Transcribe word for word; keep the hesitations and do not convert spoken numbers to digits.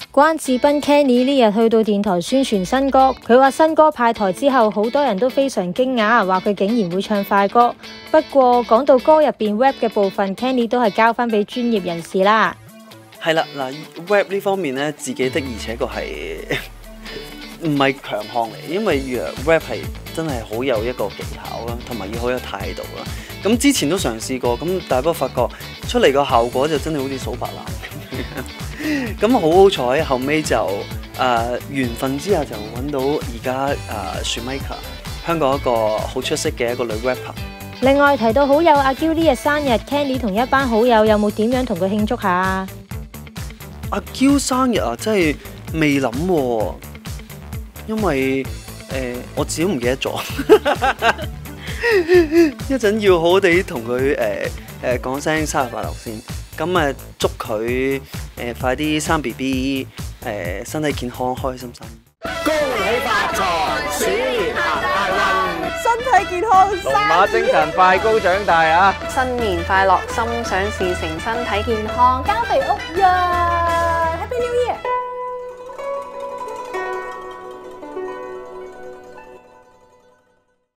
關智斌 Kenny 呢日去到電台宣傳新歌，佢話新歌派台之後，好多人都非常驚訝，話佢竟然會唱快歌。不過講到歌入邊 rap 嘅部分 ，Kenny 都係交翻俾專業人士啦。 係啦，嗱 rap 呢方面咧，自己的而且確係唔係強項嚟，因為 rap 係真係好有一個技巧啦，同埋要好有態度啦。咁之前都嘗試過，咁但係不過發覺出嚟個效果就真係好似數白欖咁。好好彩，後尾就誒、呃、緣分之下就揾到而家誒 Shemika， 香港一個好出色嘅一個女 rapper。 另外提到好友阿嬌呢日生日 ，Kenny 同一班好友有冇點樣同佢慶祝下？ 阿嬌生日啊，真係未諗喎，因為誒、呃、我自己都唔記得咗。一陣要好好地同佢誒誒講聲生日快樂先，咁誒祝佢誒、呃、快啲生 B B， 誒身體健康，開開心心。 恭喜發財，鼠年行大運， 身體健康， 龍馬精神，快高長大啊！ 新年快樂，心想事成，身體健康，交肥屋呀！